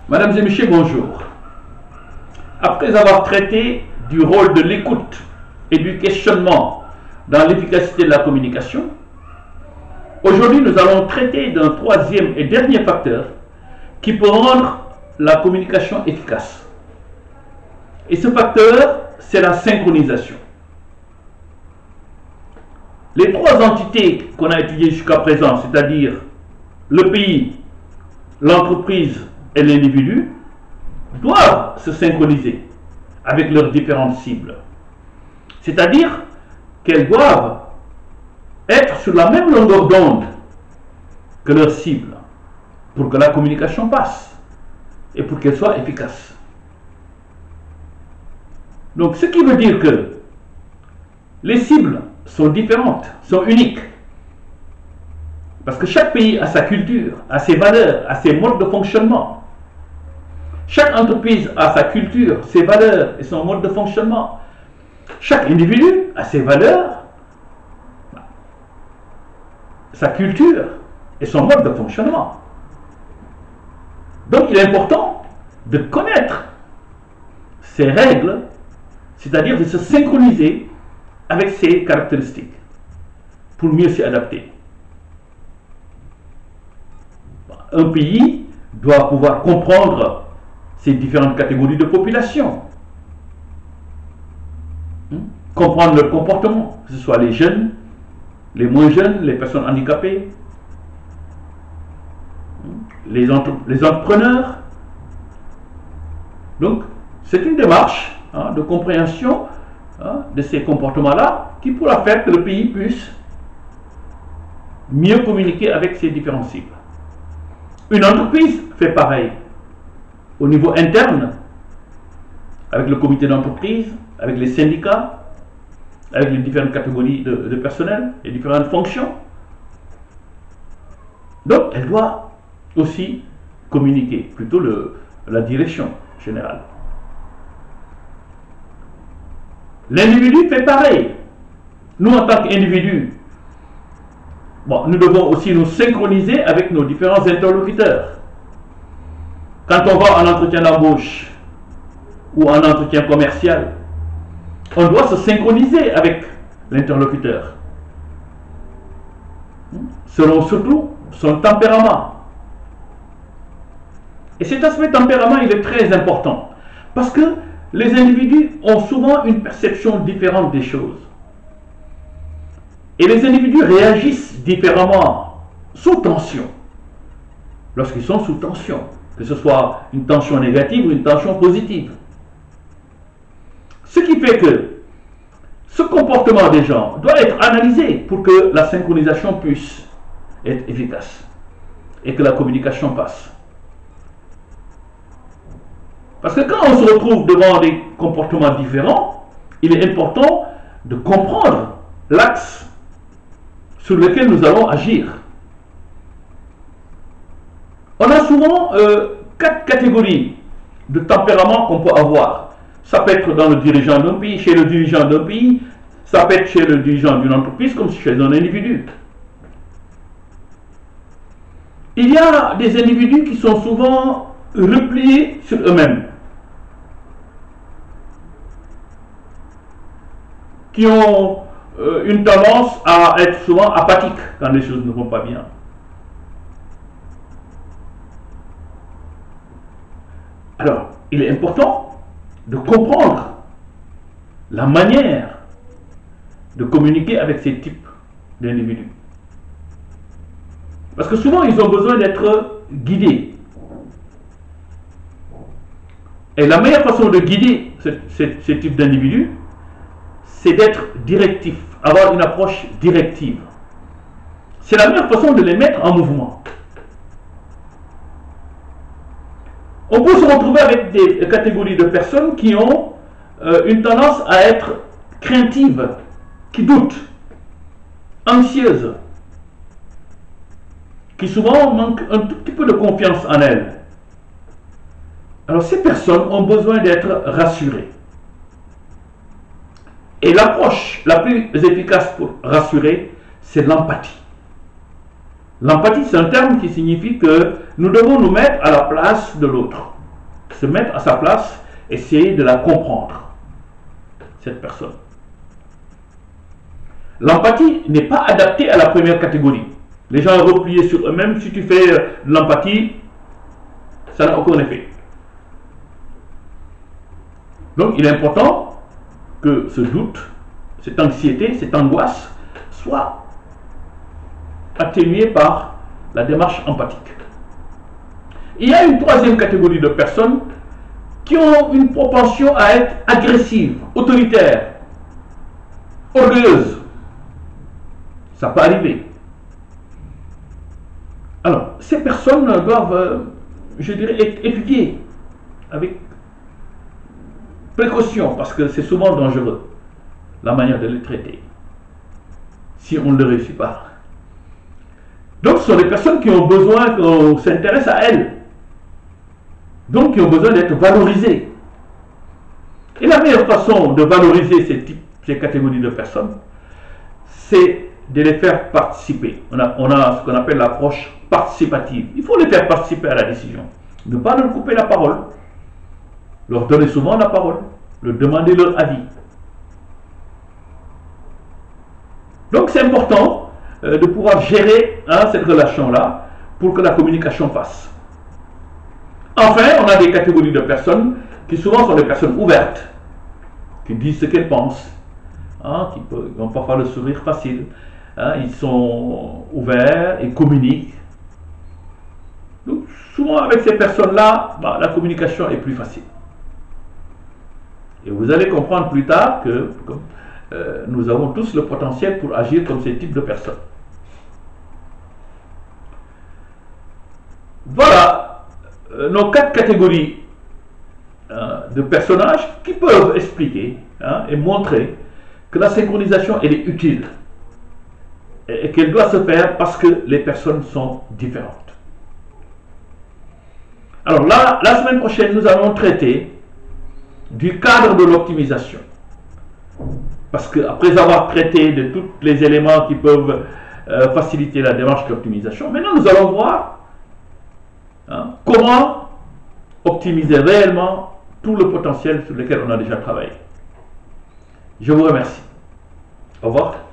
Mesdames et messieurs, bonjour. Après avoir traité du rôle de l'écoute et du questionnement dans l'efficacité de la communication, aujourd'hui nous allons traiter d'un troisième et dernier facteur qui peut rendre la communication efficace. Et ce facteur, c'est la synchronisation. Les trois entités qu'on a étudiées jusqu'à présent, c'est-à-dire le pays, l'entreprise et l'individu, doivent se synchroniser avec leurs différentes cibles. C'est-à-dire qu'elles doivent être sur la même longueur d'onde que leur cible pour que la communication passe et pour qu'elle soit efficace. Donc, ce qui veut dire que les cibles sont différentes, sont uniques. Parce que chaque pays a sa culture, a ses valeurs, a ses modes de fonctionnement. Chaque entreprise a sa culture, ses valeurs et son mode de fonctionnement. Chaque individu a ses valeurs, sa culture et son mode de fonctionnement. Donc il est important de connaître ces règles, c'est-à-dire de se synchroniser avec ces caractéristiques pour mieux s'y adapter. Un pays doit pouvoir comprendre ces différentes catégories de population, comprendre leur comportement, que ce soit les jeunes, les moins jeunes, les personnes handicapées, les entrepreneurs. Donc, c'est une démarche de compréhension de ces comportements-là qui pourra faire que le pays puisse mieux communiquer avec ses différentes cibles. Une entreprise fait pareil. Au niveau interne, avec le comité d'entreprise, avec les syndicats, avec les différentes catégories de personnel, les différentes fonctions. Donc, elle doit aussi communiquer, plutôt la direction générale. L'individu fait pareil. Nous, en tant qu'individus, nous devons aussi nous synchroniser avec nos différents interlocuteurs. Quand on va en entretien d'embauche ou en entretien commercial, on doit se synchroniser avec l'interlocuteur, selon surtout son tempérament. Et cet aspect tempérament, il est très important, parce que les individus ont souvent une perception différente des choses. Et les individus réagissent différemment sous tension, lorsqu'ils sont sous tension, que ce soit une tension négative ou une tension positive. Ce qui fait que ce comportement des gens doit être analysé pour que la synchronisation puisse être efficace et que la communication passe. Parce que quand on se retrouve devant des comportements différents, il est important de comprendre l'axe sur lequel nous allons agir. On a souvent 4 catégories de tempérament qu'on peut avoir. Ça peut être dans le dirigeant d'un pays, chez le dirigeant d'un pays, ça peut être chez le dirigeant d'une entreprise, comme chez un individu. Il y a des individus qui sont souvent repliés sur eux-mêmes, qui ont une tendance à être souvent apathiques quand les choses ne vont pas bien. Alors, il est important de comprendre la manière de communiquer avec ces types d'individus. Parce que souvent, ils ont besoin d'être guidés. Et la meilleure façon de guider ces types d'individus, c'est d'être directif, avoir une approche directive. C'est la meilleure façon de les mettre en mouvement. On peut se retrouver avec des catégories de personnes qui ont une tendance à être craintives, qui doutent, anxieuses, qui souvent manquent un tout petit peu de confiance en elles. Alors ces personnes ont besoin d'être rassurées. Et l'approche la plus efficace pour rassurer, c'est l'empathie. L'empathie, c'est un terme qui signifie que nous devons nous mettre à la place de l'autre. se mettre à sa place, essayer de la comprendre, cette personne. L'empathie n'est pas adaptée à la première catégorie. Les gens repliés sur eux-mêmes, si tu fais de l'empathie, ça n'a aucun effet. Donc il est important que ce doute, cette anxiété, cette angoisse soit atténuée par la démarche empathique. Il y a une troisième catégorie de personnes qui ont une propension à être agressives, autoritaires, orgueilleuses. Ça peut arriver. Alors, ces personnes doivent, je dirais, être étudiées avec précaution, parce que c'est souvent dangereux, la manière de les traiter, si on ne le réussit pas. Donc, ce sont des personnes qui ont besoin qu'on s'intéresse à elles, donc qui ont besoin d'être valorisées. Et la meilleure façon de valoriser ces catégories de personnes, c'est de les faire participer. On a ce qu'on appelle l'approche participative. Il faut les faire participer à la décision. Ne pas leur couper la parole, leur donner souvent la parole, leur demander leur avis. Donc c'est important de pouvoir gérer cette relation-là pour que la communication passe. Enfin, on a des catégories de personnes qui souvent sont des personnes ouvertes, qui disent ce qu'elles pensent, qui ont parfois le sourire facile. Ils sont ouverts et communiquent. Donc, souvent avec ces personnes-là, la communication est plus facile. Et vous allez comprendre plus tard que nous avons tous le potentiel pour agir comme ces types de personnes. Voilà nos 4 catégories de personnages qui peuvent expliquer et montrer que la synchronisation elle est utile et qu'elle doit se faire parce que les personnes sont différentes. Alors là, la semaine prochaine, nous allons traiter du cadre de l'optimisation. Parce qu'après avoir traité de tous les éléments qui peuvent faciliter la démarche d'optimisation, maintenant nous allons voir comment optimiser réellement tout le potentiel sur lequel on a déjà travaillé. Je vous remercie. Au revoir.